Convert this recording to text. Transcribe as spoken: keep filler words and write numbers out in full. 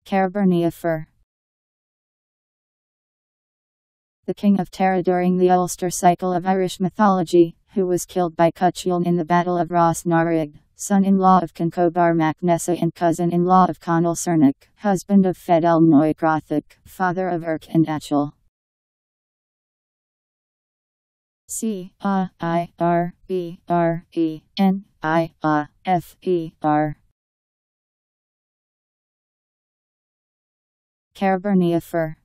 Cairbre Nia Fer. The King of Tara during the Ulster cycle of Irish mythology, who was killed by Cuchulainn in the Battle of Ross Norrig, son-in-law of Concobar mac Nessa and cousin-in-law of Conall Cernach, husband of Fedel Noicrothach, father of Irk and Achel. C A I R B R E N I A F E R. Cairbre Nia Fer.